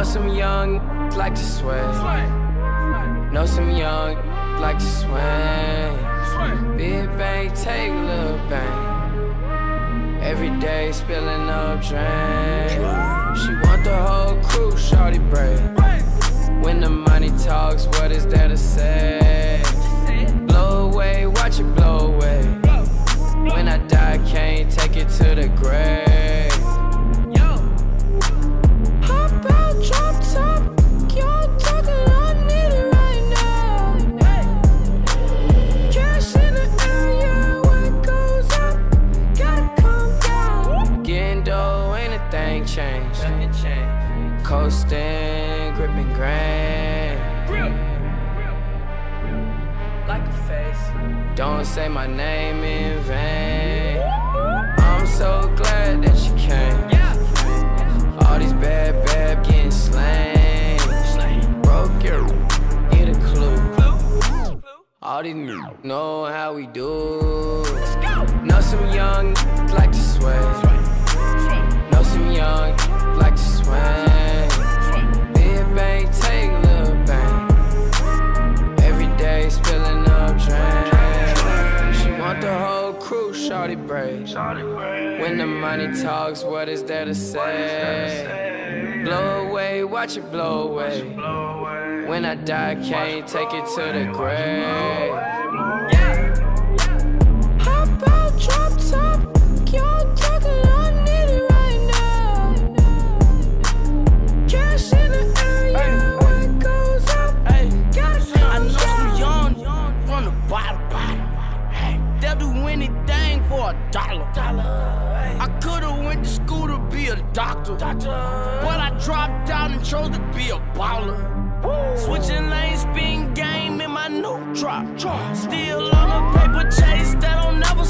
Know some young like to sway. Know some young like to swing. Big bang, take a little bang. Every day spilling up drain. She want the whole crew, shawty brave. When the money talks, what is there to say? Blow away, watch it blow away. When I die, can't take it to the grave. Hop out, drop top, y'all talking, I need it right now. Cash in the area, when it goes up, gotta come down. Getting dough, ain't a thing changed. Coasting, gripping grain. Like a face. Don't say my name in vain. I'm so glad that you came. All these bad getting slain. Broke your, get a clue. All these know how we do. Know some young like to sway. Know some young like to swing. Big bang, take a little bang. Every day spilling up drain. She want the whole crew, shawty brave. When the money talks, what is there to say? Blow away, watch it blow away. When I die, can't take it to the grave. Hop out, drop top, y'all talking, I need it right now. Cash in the area, when it goes up, gotta come. I know some young from the bottom. They'll do anything for $1. I could've went to school to be a doctor, but I dropped out and chose to be a baller. Switching lanes, spin game in my new drop. Still on a paper chase that don't never